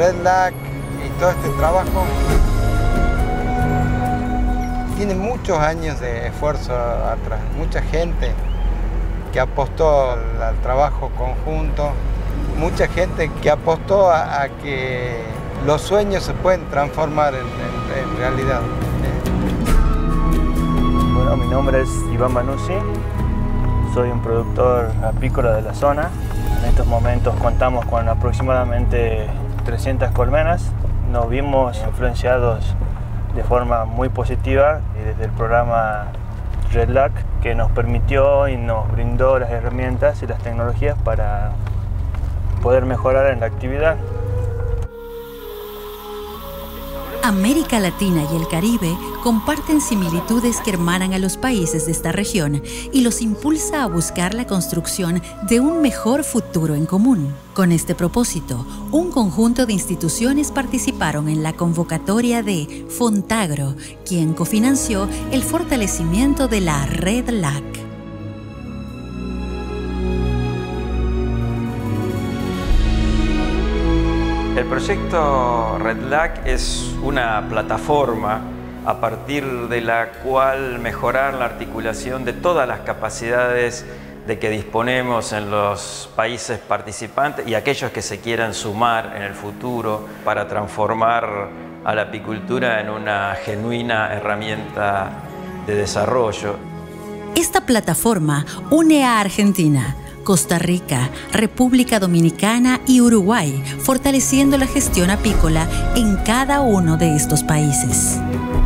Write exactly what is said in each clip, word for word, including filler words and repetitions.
RedLac y todo este trabajo tiene muchos años de esfuerzo atrás, mucha gente que apostó al, al trabajo conjunto, mucha gente que apostó a, a que los sueños se pueden transformar en, en, en realidad. Bueno, mi nombre es Iván Manuzzi, soy un productor apícola de la zona. En estos momentos contamos con aproximadamente trescientas colmenas. Nos vimos influenciados de forma muy positiva desde el programa RedLac, que nos permitió y nos brindó las herramientas y las tecnologías para poder mejorar en la actividad. América Latina y el Caribe comparten similitudes que hermanan a los países de esta región y los impulsa a buscar la construcción de un mejor futuro en común. Con este propósito, un conjunto de instituciones participaron en la convocatoria de Fontagro, quien cofinanció el fortalecimiento de la RedLac. El proyecto RedLac es una plataforma a partir de la cual mejorar la articulación de todas las capacidades de que disponemos en los países participantes y aquellos que se quieran sumar en el futuro para transformar a la apicultura en una genuina herramienta de desarrollo. Esta plataforma une a Argentina, Costa Rica, República Dominicana y Uruguay, fortaleciendo la gestión apícola en cada uno de estos países.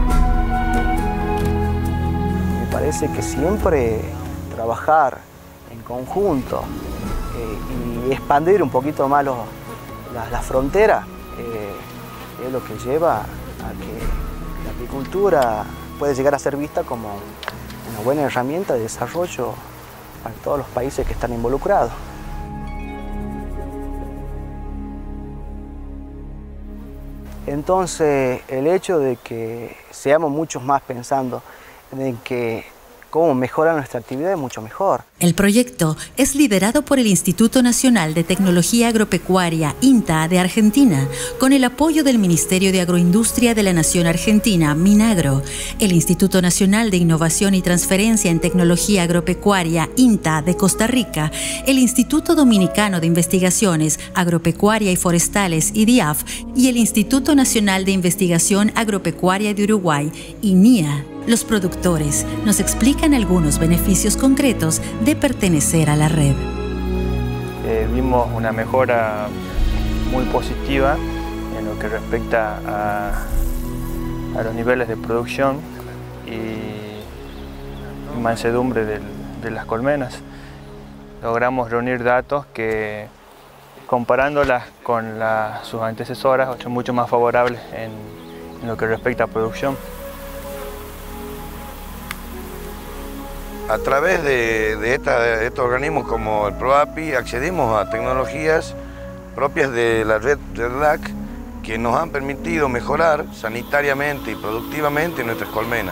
Me parece que siempre trabajar en conjunto eh, y expandir un poquito más los, la, la frontera eh, es lo que lleva a que la apicultura puede llegar a ser vista como una buena herramienta de desarrollo para todos los países que están involucrados. Entonces, el hecho de que seamos muchos más pensando en que cómo mejorar nuestra actividad es mucho mejor. El proyecto es liderado por el Instituto Nacional de Tecnología Agropecuaria, INTA, de Argentina, con el apoyo del Ministerio de Agroindustria de la Nación Argentina, Minagro, el Instituto Nacional de Innovación y Transferencia en Tecnología Agropecuaria, INTA, de Costa Rica, el Instituto Dominicano de Investigaciones Agropecuaria y Forestales, I D I A F, y el Instituto Nacional de Investigación Agropecuaria de Uruguay, I N I A. Los productores nos explican algunos beneficios concretos de pertenecer a la red. Eh, vimos una mejora muy positiva en lo que respecta a, a los niveles de producción y mansedumbre del, de las colmenas. Logramos reunir datos que, comparándolas con la, sus antecesoras, son mucho más favorables en, en lo que respecta a producción. A través de, de, esta, de estos organismos como el ProAPI accedimos a tecnologías propias de la red RedLac que nos han permitido mejorar sanitariamente y productivamente nuestras colmenas.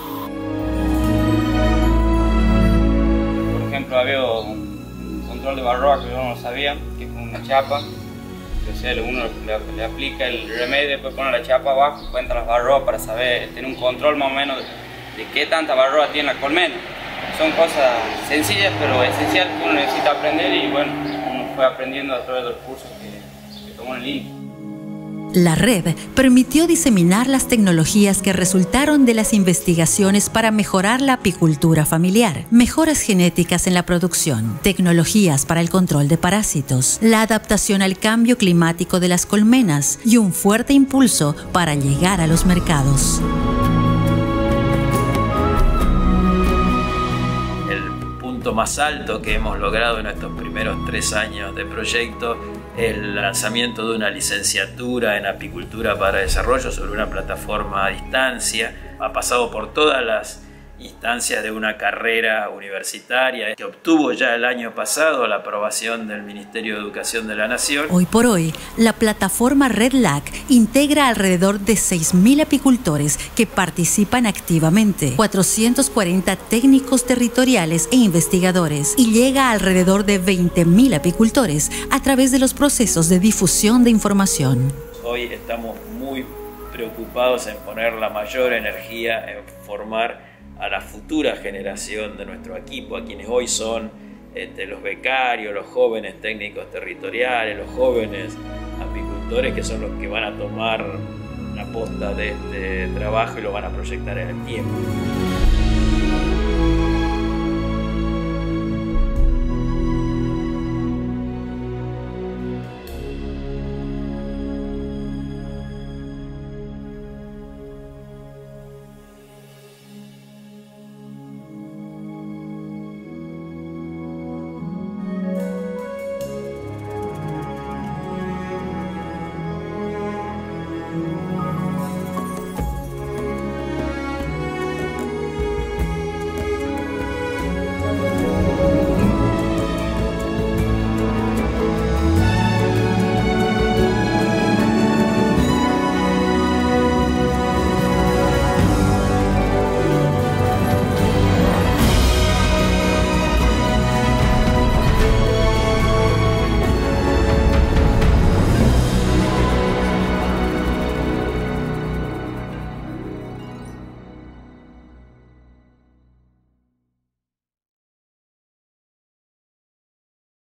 Por ejemplo, había un control de barroa que yo no lo sabía, que es con una chapa. Entonces uno le, le aplica el remedio, después pone la chapa abajo, cuenta las barroas para saber, tener un control más o menos de, de qué tanta barroa tiene la colmena. Son cosas sencillas pero esenciales que uno necesita aprender y bueno, uno fue aprendiendo a través de los cursos que, que tomó en el INTA. La red permitió diseminar las tecnologías que resultaron de las investigaciones para mejorar la apicultura familiar, mejoras genéticas en la producción, tecnologías para el control de parásitos, la adaptación al cambio climático de las colmenas y un fuerte impulso para llegar a los mercados. Más alto que hemos logrado en estos primeros tres años de proyecto, el lanzamiento de una licenciatura en apicultura para desarrollo sobre una plataforma a distancia. Ha pasado por todas las instancias de una carrera universitaria que obtuvo ya el año pasado la aprobación del Ministerio de Educación de la Nación. Hoy por hoy, la plataforma RedLac integra alrededor de seis mil apicultores que participan activamente, cuatrocientos cuarenta técnicos territoriales e investigadores y llega a alrededor de veinte mil apicultores a través de los procesos de difusión de información. hoy estamos muy preocupados en poner la mayor energía en formar a la futura generación de nuestro equipo, a quienes hoy son este, los becarios, los jóvenes técnicos territoriales, los jóvenes apicultores, que son los que van a tomar la posta de este trabajo y lo van a proyectar en el tiempo.